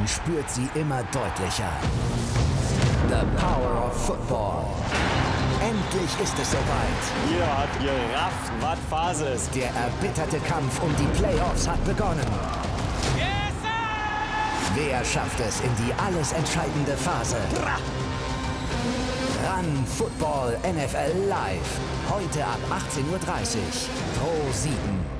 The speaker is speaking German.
man spürt sie immer deutlicher. The Power of Football. Endlich ist es soweit. Jeder hat gerafft, was Phase ist. Der erbitterte Kampf um die Playoffs hat begonnen. Yes, sir! Wer schafft es in die alles entscheidende Phase? Run Football NFL Live. Heute ab 18:30 Uhr. ProSieben.